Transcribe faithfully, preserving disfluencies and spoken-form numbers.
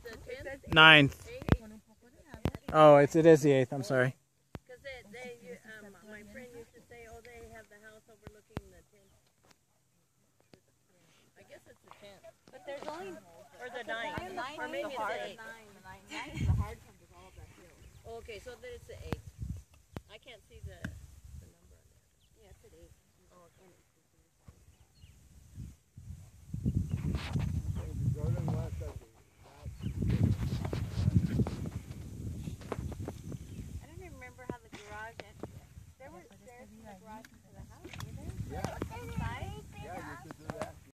Ninth. Oh, it's, it is the eighth. I'm sorry. Because they, they, um, my friend used to say, oh, they have the house overlooking the tenth. I guess it's the tenth. But there's only, or the ninth. Or maybe it's the eighth. The ninth is the hard one with all of that hill. Okay, so then it's the eighth. I can't see the, the number on there. Yeah, it's at eight. Oh, okay.